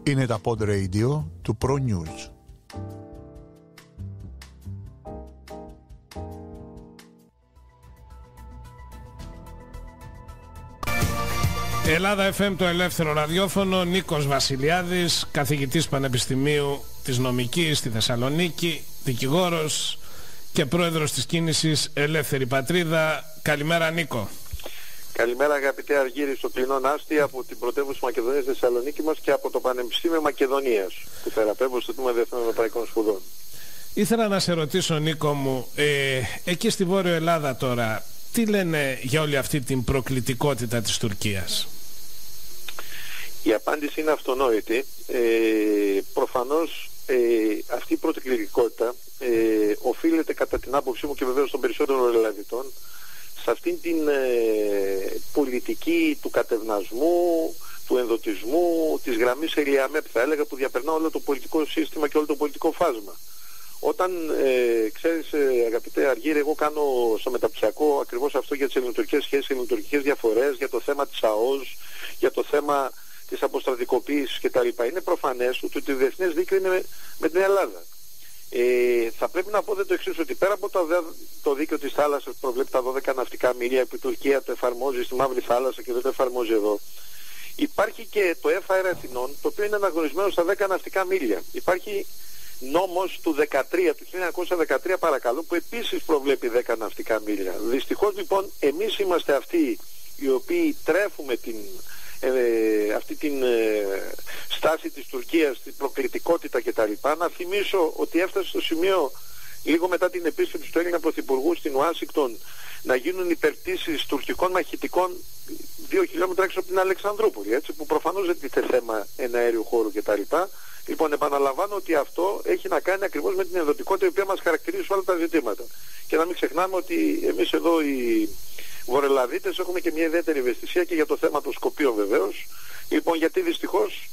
Είναι τα Pod Radio του Pro News. Ελλάδα FM, το ελεύθερο ραδιόφωνο. Νίκος Βασιλιάδης, καθηγητής Πανεπιστημίου της Νομικής στη Θεσσαλονίκη, δικηγόρος και πρόεδρος της κίνησης Ελεύθερη Πατρίδα. Καλημέρα, Νίκο. Καλημέρα, αγαπητέ Αργύρη, στο κλεινό Νάστη, από την πρωτεύουσα Μακεδονίας Θεσσαλονίκη μας και από το Πανεπιστήμιο Μακεδονίας, που θεραπεύω στο Τμήμα Διεθνών Ευρωπαϊκών Σπουδών. Ήθελα να σε ρωτήσω, Νίκο μου, εκεί στη Βόρειο Ελλάδα τώρα, τι λένε για όλη αυτή την προκλητικότητα της Τουρκίας? Η απάντηση είναι αυτονόητη. Προφανώς αυτή η προκλητικότητα οφείλεται, κατά την άποψή μου και βεβαίως των περισσότερων Ελλαδιτών, σε αυτήν την πολιτική του κατευνασμού, του ενδοτισμού, της γραμμής Ελιαμέπ, θα έλεγα, που διαπερνά όλο το πολιτικό σύστημα και όλο το πολιτικό φάσμα. Όταν, ξέρεις, αγαπητέ Αργύρη, εγώ κάνω στο μεταπτυχιακό ακριβώς αυτό για τις ελληνοτουρκικές σχέσεις, ελληνοτουρκικές διαφορές, για το θέμα της ΑΟΣ, για το θέμα της αποστρατικοποίησης κτλ. Είναι προφανές ότι το διεθνές δίκαιο είναι με την Ελλάδα. Θα πρέπει να πω το εξής, ότι πέρα από το δίκαιο της θάλασσας που προβλέπει τα 12 ναυτικά μίλια που η Τουρκία το εφαρμόζει στη Μαύρη Θάλασσα και δεν το εφαρμόζει εδώ, υπάρχει και το FAR Αθηνών, το οποίο είναι αναγνωρισμένο στα 10 ναυτικά μίλια. Υπάρχει νόμος του 1913 παρακαλώ, που επίσης προβλέπει 10 ναυτικά μίλια. Δυστυχώς λοιπόν εμείς είμαστε αυτοί οι οποίοι τρέφουμε αυτή την στάση της Τουρκίας, την προκλητικότητα κτλ. Να θυμίσω ότι έφτασε στο σημείο, λίγο μετά την επίσκεψη του Έλληνα Πρωθυπουργού στην Ουάσιγκτον, να γίνουν υπερπτήσεις τουρκικών μαχητικών 2 χιλιόμετρα έξω από την Αλεξανδρούπολη, έτσι, που προφανώς δεν τίθεται θέμα εναέριου χώρου κτλ. Λοιπόν, επαναλαμβάνω ότι αυτό έχει να κάνει ακριβώς με την ενδοτικότητα η οποία μας χαρακτηρίζει σε όλα τα ζητήματα. Και να μην ξεχνάμε ότι εμείς εδώ οι Βορειοελλαδίτες έχουμε και μια ιδιαίτερη ευαισθησία και για το θέμα των Σκοπίων βεβαίως. Λοιπόν, γιατί δυστυχώς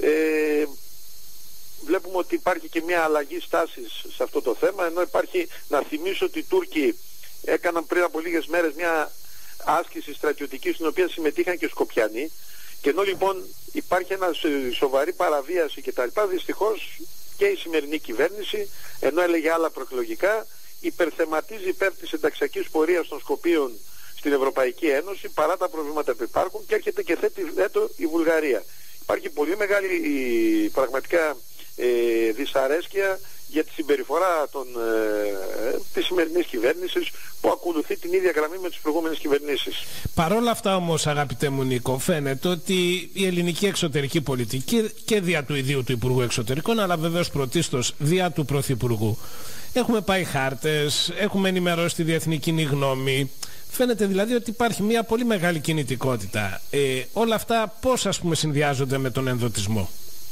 βλέπουμε ότι υπάρχει και μια αλλαγή στάσης σε αυτό το θέμα, ενώ υπάρχει, να θυμίσω ότι οι Τούρκοι έκαναν πριν από λίγες μέρες μια άσκηση στρατιωτική στην οποία συμμετείχαν και Σκοπιανοί, και ενώ λοιπόν υπάρχει ένα σοβαρή παραβίαση κτλ., δυστυχώς και η σημερινή κυβέρνηση, ενώ έλεγε άλλα προεκλογικά, υπερθεματίζει υπέρ της ενταξιακής πορείας των Σκοπίων στην Ευρωπαϊκή Ένωση παρά τα προβλήματα που υπάρχουν, και έρχεται και θέτει βέτο η Βουλγαρία. Υπάρχει πολύ μεγάλη πραγματικά δυσαρέσκεια για τη συμπεριφορά της σημερινής κυβέρνησης, που ακολουθεί την ίδια γραμμή με τις προηγούμενες κυβερνήσεις. Παρόλα αυτά όμως, αγαπητέ μου Νίκο, φαίνεται ότι η ελληνική εξωτερική πολιτική και δια του ιδίου του Υπουργού Εξωτερικών, αλλά βεβαίως πρωτίστως δια του Πρωθυπουργού, έχουμε πάει χάρτες, έχουμε ενημερώσει τη διεθνή κοινή γνώμη. Φαίνεται δηλαδή ότι υπάρχει μια πολύ μεγάλη κινητικότητα. Όλα αυτά πώς, ας πούμε, συνδυάζονται με τον ενδοτισμό?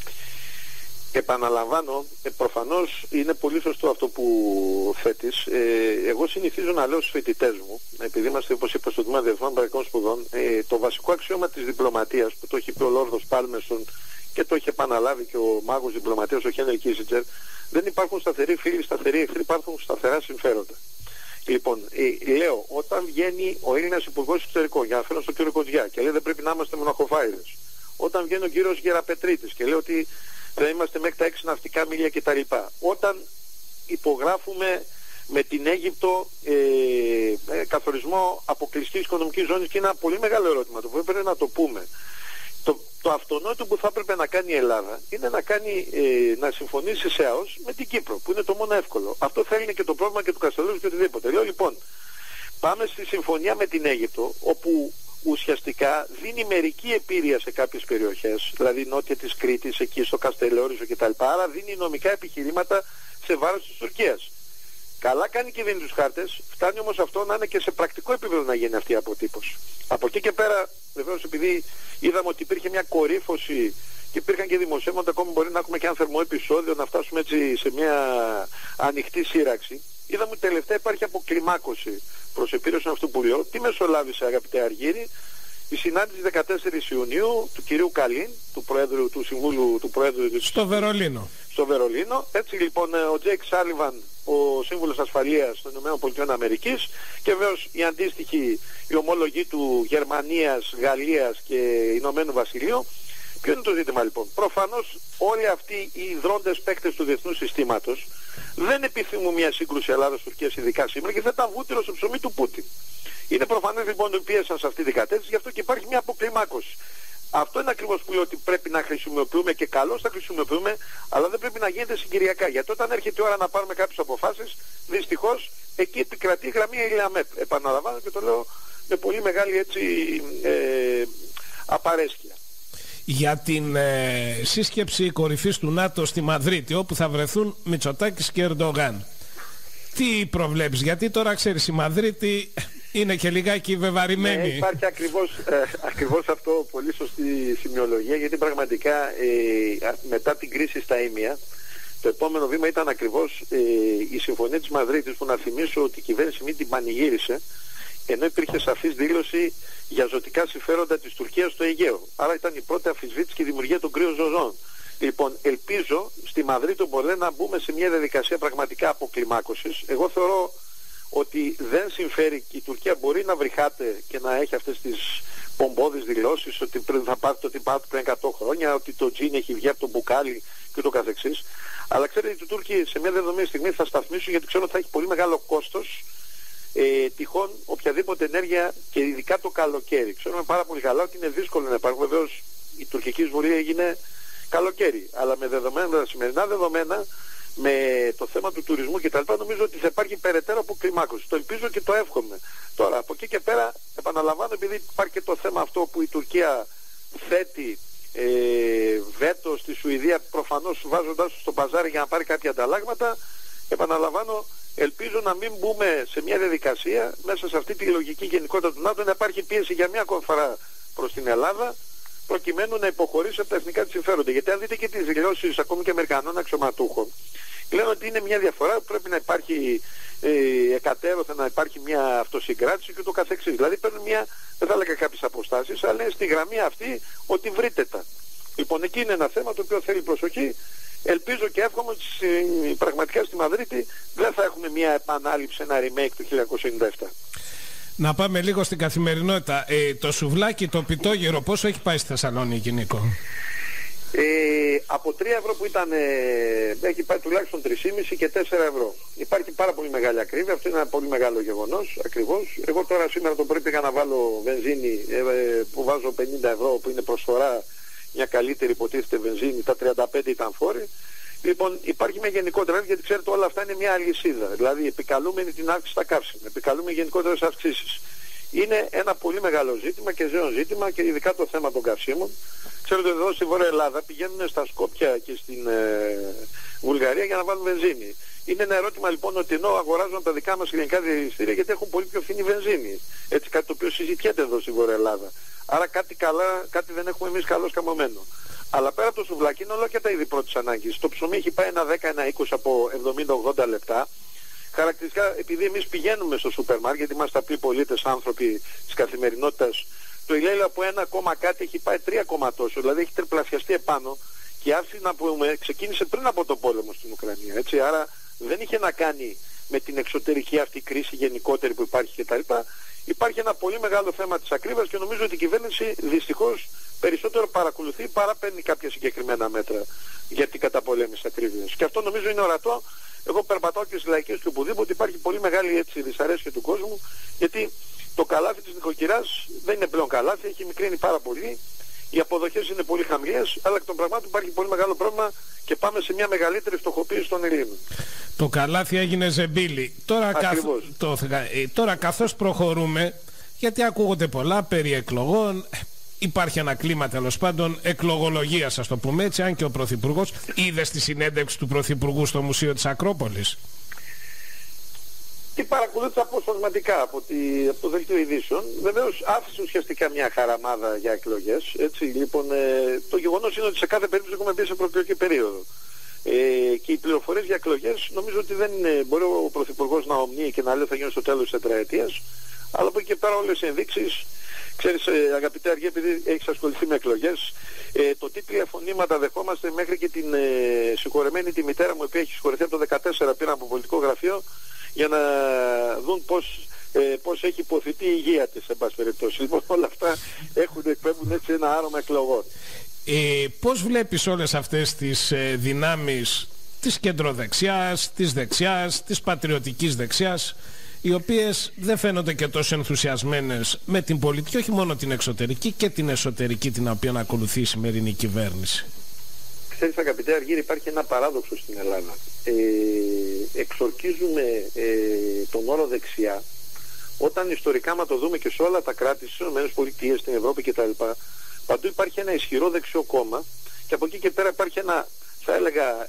Επαναλαμβάνω, προφανώς είναι πολύ σωστό αυτό που θέτεις. Εγώ συνηθίζω να λέω στους φοιτητές μου, επειδή είμαστε, όπως είπα, στο Τμήμα Διεθνών Ευρωπαϊκών Σπουδών, το βασικό αξίωμα της διπλωματίας, που το έχει πει ο Λόρδος Πάλμερστον και το έχει επαναλάβει και ο μάγος διπλωματίας ο Χένρι Κίσιντζερ, δεν υπάρχουν σταθεροί φίλοι, σταθεροί εχθροί, υπάρχουν σταθερά συμφέροντα. Λοιπόν, λέω, όταν βγαίνει ο Έλληνας Υπουργός Εξωτερικών, για να φέρω στον κύριο Κοντζιά, και λέει δεν πρέπει να είμαστε μοναχοφάιδες, όταν βγαίνει ο κύριος Γεραπετρίτης και λέει ότι δεν είμαστε μέχρι τα 6 ναυτικά μίλια κτλ. Όταν υπογράφουμε με την Αίγυπτο καθορισμό αποκλειστικής οικονομικής ζώνης, και είναι ένα πολύ μεγάλο ερώτημα το οποίο πρέπει να το πούμε. Το αυτονόητο που θα έπρεπε να κάνει η Ελλάδα είναι να συμφωνήσει σε ΑΟΣ με την Κύπρο, που είναι το μόνο εύκολο. Αυτό θα είναι και το πρόβλημα και του Καστελόριου και οτιδήποτε. Λέω λοιπόν, πάμε στη συμφωνία με την Αίγυπτο, όπου ουσιαστικά δίνει μερική επίρρεια σε κάποιες περιοχές, δηλαδή νότια της Κρήτης, εκεί στο Καστελόρισο κτλ. Άρα δίνει νομικά επιχειρήματα σε βάρος της Τουρκίας. Καλά κάνει και δίνει τους χάρτες, φτάνει όμως αυτό να είναι και σε πρακτικό επίπεδο να γίνει αυτή η αποτύπωση. Από εκεί και πέρα, βεβαίως, επειδή είδαμε ότι υπήρχε μια κορύφωση και υπήρχαν και δημοσιεύματα, ακόμη μπορεί να έχουμε και ένα θερμό επεισόδιο, να φτάσουμε έτσι σε μια ανοιχτή σύραξη. Είδαμε ότι τελευταία υπάρχει αποκλιμάκωση προς επίρρωση αυτού που λέω. Τι μεσολάβησε, αγαπητέ Αργύρη? Η συνάντηση 14 Ιουνίου του κυρίου Καλίν, του Συμβούλου του Προέδρου στο Βερολίνο. Στο Βερολίνο. Έτσι λοιπόν ο Τζέικ Σάλιβαν, ο Σύμβουλος Ασφαλείας των ΗΠΑ, και βέβαιως οι αντίστοιχοι, οι ομόλογοι του Γερμανίας, Γαλλίας και Ηνωμένου Βασιλείου, Ποιο είναι το ζήτημα λοιπόν? Προφανώς όλοι αυτοί οι ιδρώντες παίκτες του διεθνούς συστήματος δεν επιθυμούν μια σύγκρουση Ελλάδας-Τουρκίας ειδικά σήμερα και θα ήταν βούτυρο στο ψωμί του Πούτιν. Είναι προφανές λοιπόν ότι πίεσαν σε αυτή την κατεύθυνση, γι' αυτό και υπάρχει μια αποκλιμάκωση. Αυτό είναι ακριβώς που λέω ότι πρέπει να χρησιμοποιούμε και καλώς θα χρησιμοποιούμε, αλλά δεν πρέπει να γίνεται συγκυριακά. Γιατί όταν έρχεται η ώρα να πάρουμε κάποιες αποφάσεις, δυστυχώς εκεί επικρατεί η γραμμή ΕΛΑΜΕΠ. Επαναλαμβάνω και το λέω με πολύ μεγάλη έτσι απαρέσκεια. Για την σύσκεψη κορυφής του ΝΑΤΟ στη Μαδρίτη, όπου θα βρεθούν Μητσοτάκης και Ερντογάν. Τι προβλέπεις? Γιατί τώρα ξέρεις, η Μαδρίτη είναι και λιγάκι βεβαρημένη. Ναι, υπάρχει ακριβώς αυτό, πολύ σωστή σημειολογία, γιατί πραγματικά μετά την κρίση στα Ήμια, το επόμενο βήμα ήταν ακριβώς η συμφωνία της Μαδρίτης, που να θυμίσω ότι η κυβέρνηση μην την πανηγύρισε, ενώ υπήρχε σαφής δήλωση για ζωτικά συμφέροντα της Τουρκίας στο Αιγαίο. Άρα ήταν η πρώτη αμφισβήτηση και η δημιουργία των κρύων ζωζών. Λοιπόν, ελπίζω στη Μαδρίτη μπορεί να μπούμε σε μια διαδικασία πραγματικά αποκλιμάκωσης. Εγώ θεωρώ ότι δεν συμφέρει, και η Τουρκία μπορεί να βρυχάται και να έχει αυτές τις πομπώδεις δηλώσεις ότι θα πάρει το τυπάτου πριν 100 χρόνια, ότι το τζιν έχει βγει από το μπουκάλι και το καθεξής. Αλλά ξέρετε, οι Τούρκοι σε μια δεδομένη στιγμή θα σταθμίσουν, γιατί ξέρουν ότι θα έχει πολύ μεγάλο κόστος τυχόν οποιαδήποτε ενέργεια, και ειδικά το καλοκαίρι. Ξέρουμε πάρα πολύ καλά ότι είναι δύσκολο να υπάρχουν. Βεβαίως η τουρκική εισβολή έγινε καλοκαίρι, αλλά με δεδομένα, σημερινά δεδομένα, με το θέμα του τουρισμού κτλ., νομίζω ότι θα υπάρχει περαιτέρω αποκλιμάκωση. Το ελπίζω και το εύχομαι. Τώρα, από εκεί και πέρα, επαναλαμβάνω, επειδή υπάρχει και το θέμα αυτό που η Τουρκία θέτει βέτο στη Σουηδία, προφανώς βάζοντας στο παζάρι για να πάρει κάποια ανταλλάγματα, επαναλαμβάνω, ελπίζω να μην μπούμε σε μια διαδικασία μέσα σε αυτή τη λογική γενικότητα του ΝΑΤΟ, να υπάρχει πίεση για μια ακόμη φορά προς την Ελλάδα, προκειμένου να υποχωρήσει από τα εθνικά της συμφέροντα. Γιατί αν δείτε και τις δηλώσεις ακόμη και Αμερικανών αξιωματούχων, λένε ότι είναι μια διαφορά που πρέπει να υπάρχει εκατέρωθεν, να υπάρχει μια αυτοσυγκράτηση και το καθεξής. Δηλαδή παίρνουν μια, δεν θα έλεγα κάποιες αποστάσεις, αλλά είναι στη γραμμή αυτή ότι βρείτε. Λοιπόν, εκεί είναι ένα θέμα το οποίο θέλει προσοχή. Ελπίζω και εύχομαι ότι πραγματικά στη Μαδρίτη δεν θα έχουμε μια επανάληψη, ένα remake του 1997. Να πάμε λίγο στην καθημερινότητα. Το σουβλάκι, το πιτόγυρο, πόσο έχει πάει στη Θεσσαλονίκη, Νίκο? Από 3 ευρώ που ήταν, έχει πάει τουλάχιστον 3,5 και 4 ευρώ. Υπάρχει πάρα πολύ μεγάλη ακρίβεια, αυτό είναι ένα πολύ μεγάλο γεγονός, ακριβώς. Εγώ τώρα σήμερα το πρωί πήγα να βάλω βενζίνη που βάζω 50 ευρώ, που είναι προσφορά, μια καλύτερη υποτίθεται βενζίνη, τα 35 ήταν φόροι. Λοιπόν, υπάρχει μια γενικότερα, γιατί ξέρετε όλα αυτά είναι μια αλυσίδα. Δηλαδή επικαλούμενη την αύξηση στα καύσιμα, επικαλούμε γενικότερες αυξήσεις. Είναι ένα πολύ μεγάλο ζήτημα και ζέον ζήτημα, και ειδικά το θέμα των καυσίμων. Ξέρετε ότι εδώ στη Βόρεια Ελλάδα πηγαίνουν στα Σκόπια και στην Βουλγαρία για να βάλουν βενζίνη. Είναι ένα ερώτημα λοιπόν ότι ενώ αγοράζουν τα δικά μας ελληνικά διαστήρια, γιατί έχουν πολύ πιο φθηνή βενζίνη. Έτσι, κάτι το οποίο συζητιέται εδώ στη Βόρεια Ελλάδα. Άρα κάτι δεν έχουμε εμείς καλώς καμωμένο. Αλλά πέρα από το σουβλάκι είναι όλα και τα είδη πρώτης ανάγκης. Το ψωμί έχει πάει ένα 10, ένα 20 από 70-80 λεπτά. Χαρακτηριστικά, επειδή εμείς πηγαίνουμε στο σούπερ μάρκετ, γιατί είμαστε απλοί πολίτες, άνθρωποι της καθημερινότητας, το ηλιέλαιο από 1, κάτι έχει πάει 3 τόσο, δηλαδή έχει τριπλασιαστεί επάνω, και η αύξηση, να πούμε, ξεκίνησε πριν από τον πόλεμο στην Ουκρανία. Έτσι, άρα δεν είχε να κάνει με την εξωτερική αυτή κρίση γενικότερη που υπάρχει κτλ. Υπάρχει ένα πολύ μεγάλο θέμα της ακρίβειας, και νομίζω ότι η κυβέρνηση δυστυχώς περισσότερο παρακολουθεί παρά παίρνει κάποια συγκεκριμένα μέτρα για την καταπολέμηση ακρίβειας. Και αυτό νομίζω είναι ορατό. Εγώ περπατάω και στις λαϊκές και οπουδήποτε υπάρχει πολύ μεγάλη έτσι δυσαρέσκεια του κόσμου, γιατί το καλάθι της νοικοκυράς δεν είναι πλέον καλάθι, έχει μικρύνει πάρα πολύ, οι αποδοχές είναι πολύ χαμηλές, αλλά εκ των πραγμάτων υπάρχει πολύ μεγάλο πρόβλημα και πάμε σε μια μεγαλύτερη φτωχοποίηση των Ελλήνων. Το καλάθι έγινε ζεμπίλι. Τώρα καθώς προχωρούμε, γιατί ακούγονται πολλά περί εκλογών, υπάρχει ένα κλίμα τέλος πάντων εκλογολογίας, ας το πούμε έτσι, αν και ο Πρωθυπουργός είδε στη συνέντευξη του Πρωθυπουργού στο Μουσείο της Ακρόπολης. Τι παρακολούθησα αποσπασματικά από το δελτίο ειδήσεων. Βεβαίως άφησε ουσιαστικά μια χαραμάδα για εκλογές. Έτσι, λοιπόν, το γεγονός είναι ότι σε κάθε περίπτωση έχουμε μπει σε προεκλογική περίοδο. Και οι πληροφορίες για εκλογές νομίζω ότι δεν είναι, μπορεί ο Πρωθυπουργός να ομνύει και να λέει θα γίνουν στο τέλος της τετραετίας, αλλά από εκεί και πέρα όλες οι ενδείξεις. Ξέρεις, αγαπητέ Αργέ, επειδή έχεις ασχοληθεί με εκλογές, το τι τηλεφωνήματα δεχόμαστε, μέχρι και την συγχωρεμένη τη μητέρα μου, η οποία έχει συγχωρεθεί από το 2014, πήρα από πολιτικό γραφείο για να δουν πώς έχει υποθητεί η υγεία της, εν πάση περιπτώσει. Λοιπόν, όλα αυτά εκπέμπουν έτσι ένα άρωμα εκλογών. Πώς βλέπεις όλες αυτές τις δυνάμεις της κεντροδεξιάς, της δεξιάς, της πατριωτικής δεξιάς, οι οποίες δεν φαίνονται και τόσο ενθουσιασμένες με την πολιτική, όχι μόνο την εξωτερική και την εσωτερική, την οποία ακολουθεί η σημερινή κυβέρνηση? Ξέρεις, αγαπητέ Αργύρη, υπάρχει ένα παράδοξο στην Ελλάδα. Εξορκίζουμε τον όρο δεξιά όταν ιστορικά, μα το δούμε και σε όλα τα κράτη, στις ΗΠΑ, στην Ευρώπη κτλ., παντού υπάρχει ένα ισχυρό δεξιό κόμμα και από εκεί και πέρα υπάρχει ένα, θα έλεγα,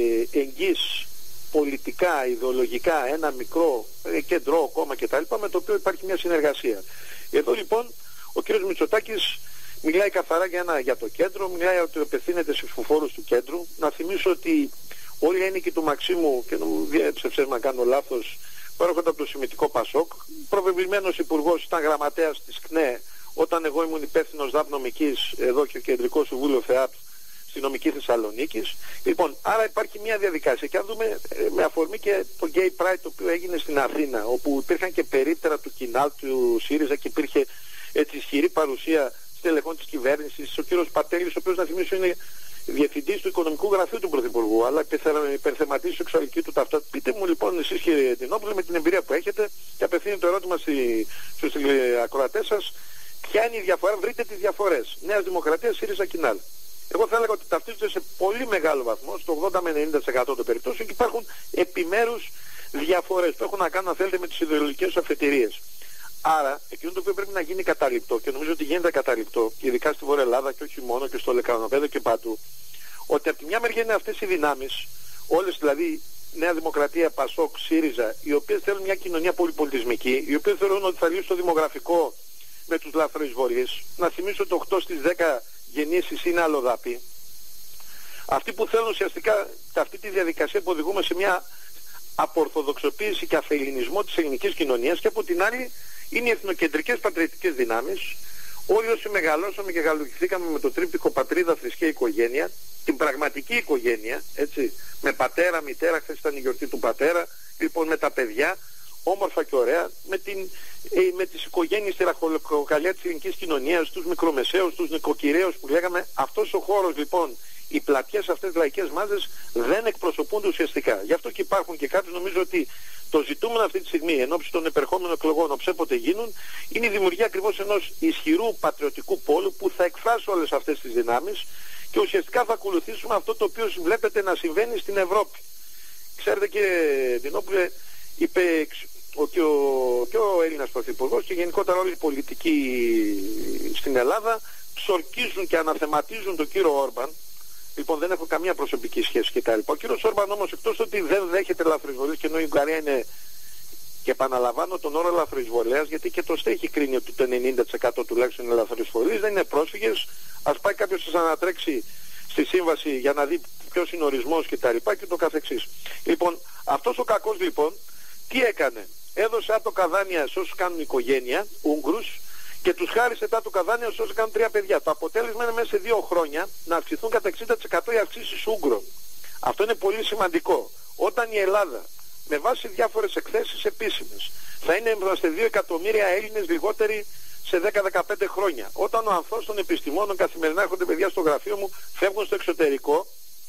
εγγύς πολιτικά, ιδεολογικά, ένα μικρό κεντρό κόμμα κτλ., με το οποίο υπάρχει μια συνεργασία. Εδώ λοιπόν ο κ. Μητσοτάκης μιλάει καθαρά για το κέντρο, μιλάει ότι απευθύνεται στους ψηφοφόρους του κέντρου. Να θυμίσω ότι όλοι οι ένικοι του Μαξίμου, και διέψευσες να κάνω λάθος, προέρχονται από το Σημιτικό Πασόκ. Προβεβλημένος υπουργός, ήταν γραμματέας της ΚΝΕ όταν εγώ ήμουν υπεύθυνος ΔΑΠ νομικής, εδώ και Κεντρικό Συμβούλιο ΦΕΑΠ στη νομική Θεσσαλονίκης. Λοιπόν, άρα υπάρχει μια διαδικασία. Και αν δούμε με αφορμή και το Gay Pride το οποίο έγινε στην Αθήνα, όπου υπήρχαν και περίπτερα του Κινάλ, του ΣΥΡΙΖΑ, και υπήρχε έτσι ισχυρή παρουσία στελεχών της κυβέρνησης, ο κύριος Πατέλης, ο οποίος, να θυμίσω, είναι διευθυντής του Οικονομικού Γραφείου του Πρωθυπουργού, αλλά υπερθεματίζει η σεξουαλική του ταυτότητα. Πείτε μου λοιπόν εσείς, κύριε Τινόπουλε, με την εμπειρία που έχετε, και απευθύνει το ερώτημα στους ακροατές σας, ποια είναι η διαφορά, βρείτε τις διαφορές Νέας Δημοκρατίας, ΣΥΡΙΖΑ, Κινάλ. Εγώ θα έλεγα ότι ταυτίζονται σε πολύ μεγάλο βαθμό, στο 80 με 90% των περιπτώσεων, και υπάρχουν επιμέρους διαφορές που έχουν να κάνουν, αν θέλετε, με τις ιδεολογικές αφετηρίες. Άρα, εκείνο το οποίο πρέπει να γίνει καταληπτό, και νομίζω ότι γίνεται καταληπτό, ειδικά στη Βόρεια Ελλάδα και όχι μόνο, και στο Λεκανοπέδο και παντού, ότι από τη μια μεριά είναι αυτές οι δυνάμεις, όλες δηλαδή, Νέα Δημοκρατία, Πασόκ, ΣΥΡΙΖΑ, οι οποίες θέλουν μια κοινωνία πολυπολιτισμική, οι οποίες θεωρούν ότι θα λύσει το δημογραφικό με τους λαθροεισβολείς. Να θυμίσω ότι 8 στις 10 γεννήσεις είναι αλλοδαποί. Αυτοί που θέλουν ουσιαστικά αυτή τη διαδικασία που οδηγούμε σε μια απορθοδοξοποίηση και αφελληνισμό της ελληνικής κοινωνίας, και από την άλλη είναι οι εθνοκεντρικές πατριωτικές δυνάμεις. Όλοι όσοι μεγαλώσαμε και γαλουχηθήκαμε με το τρίπτυχο πατρίδα, θρησκεία, οικογένεια, την πραγματική οικογένεια, έτσι, με πατέρα, μητέρα, χθες ήταν η γιορτή του πατέρα, λοιπόν με τα παιδιά, όμορφα και ωραία, με τις οικογένειες στη ραχοκοκαλιά της ελληνικής κοινωνίας, τους μικρομεσαίους, τους νοικοκυρέους που λέγαμε. Αυτός ο χώρος λοιπόν, οι πλατιές αυτές λαϊκές μάζες δεν εκπροσωπούνται ουσιαστικά. Γι' αυτό και υπάρχουν και κάποιοι, νομίζω ότι το ζητούμενο αυτή τη στιγμή, εν ώψη των επερχόμενων εκλογών, όποτε γίνουν, είναι η δημιουργία ακριβώς ενός ισχυρού πατριωτικού πόλου που θα εκφράσει όλες αυτές τις δυνάμεις, και ουσιαστικά θα ακολουθήσουμε αυτό το οποίο βλέπετε να συμβαίνει στην Ευρώπη. Ξέρετε, κύριε Τινόπουλε, είπε και ο Έλληνας Πρωθυπουργός και γενικότερα όλοι οι πολιτικοί στην Ελλάδα ψορκίζουν και αναθεματίζουν τον κύριο Όρμπαν. Λοιπόν, δεν έχω καμία προσωπική σχέση κτλ. Ο κύριος Όρμπαν όμως, εκτός ότι δεν δέχεται λαθροεισβολές, και ενώ η Ουγγαρία είναι, και επαναλαμβάνω τον όρο λαθροεισβολέας, γιατί και το ΣΤΕ έχει κρίνει ότι το 90% τουλάχιστον είναι λαθροεισβολείς, δεν είναι πρόσφυγες. Ας πάει κάποιος σας ανατρέξει στη σύμβαση για να δει ποιος είναι ο ορισμός κτλ. Και το καθεξής. Λοιπόν, αυτός ο κακός λοιπόν τι έκανε? Έδωσε άτοκα δάνεια σε όσους κάνουν οικογένεια, Ούγγρους, και τους χάρισε τα άτοκα δάνεια σε όσους κάνουν 3 παιδιά. Το αποτέλεσμα είναι μέσα σε 2 χρόνια να αυξηθούν κατά 60% οι αυξήσεις Ούγγρων. Αυτό είναι πολύ σημαντικό. Όταν η Ελλάδα, με βάση διάφορες εκθέσεις επίσημες, θα είναι σε 2 εκατομμύρια Έλληνες λιγότεροι σε 10-15 χρόνια. Όταν ο ανθός των επιστημόνων, καθημερινά έρχονται παιδιά στο γραφείο μου, φεύγουν στο εξωτερικό,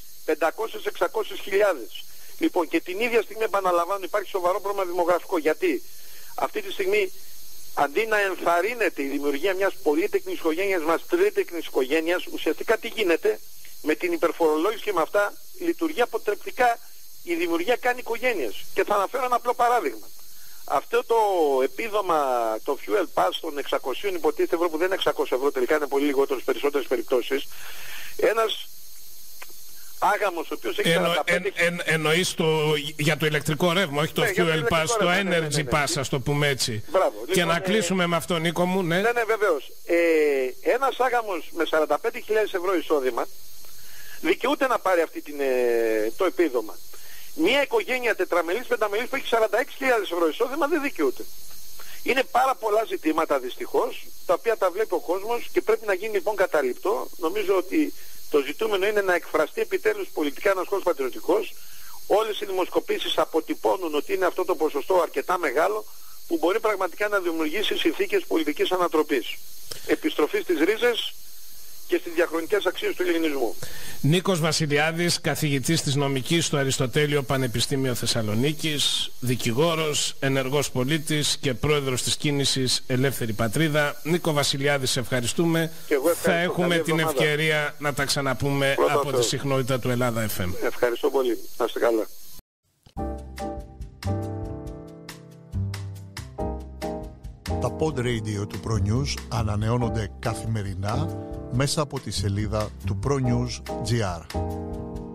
500-600 χιλιάδες. Λοιπόν, και την ίδια στιγμή, επαναλαμβάνω, υπάρχει σοβαρό πρόβλημα δημογραφικό. Γιατί αυτή τη στιγμή, αντί να ενθαρρύνεται η δημιουργία μιας πολύτεκνης οικογένειας μας, τρίτεκνης οικογένειας, ουσιαστικά τι γίνεται? Με την υπερφορολόγηση και με αυτά λειτουργεί αποτρεπτικά η δημιουργία κάνει οικογένειες. Και θα αναφέρω ένα απλό παράδειγμα. Αυτό το επίδομα, το fuel pass των 600, υποτίθεται ευρώ, που δεν είναι 600 ευρώ, τελικά είναι πολύ λιγότερο στις περισσότερες περιπτώσεις. Ένας άγαμος ο οποίος έχει 45... Εννοείς για το ηλεκτρικό ρεύμα, όχι το fuel pass, το energy pass, ας το πούμε έτσι. Μπράβο. Και να κλείσουμε με αυτό, Νίκο μου, ναι. Ναι, βεβαίως. Ένας άγαμος με 45.000 ευρώ εισόδημα δικαιούται να πάρει το επίδομα. Μια οικογένεια τετραμελής, πενταμελής που έχει 46.000 ευρώ εισόδημα δεν δικαιούται. Είναι πάρα πολλά ζητήματα δυστυχώς, τα οποία τα βλέπει ο κόσμος και πρέπει να γίνει λοιπόν καταληπτό. Νομίζω ότι το ζητούμενο είναι να εκφραστεί επιτέλους πολιτικά ένας χώρος πατριωτικός. Όλες οι δημοσκοπήσεις αποτυπώνουν ότι είναι αυτό το ποσοστό αρκετά μεγάλο που μπορεί πραγματικά να δημιουργήσει συνθήκες πολιτικής ανατροπής. Επιστροφή στις ρίζες και στις διαχρονικές αξίες του ελληνισμού. Νίκος Βασιλιάδης, καθηγητής της νομικής στο Αριστοτέλειο Πανεπιστήμιο Θεσσαλονίκης, δικηγόρος, ενεργός πολίτης και πρόεδρος της κίνησης Ελεύθερη Πατρίδα. Νίκο Βασιλιάδη, σε ευχαριστούμε. Θα έχουμε την ευκαιρία να τα ξαναπούμε από τη συχνότητα του Ελλάδα FM. Ευχαριστώ πολύ. Να είστε καλά. Τα pod radio του ProNews ανανεώνονται καθημερινά μέσα από τη σελίδα του ProNews.gr.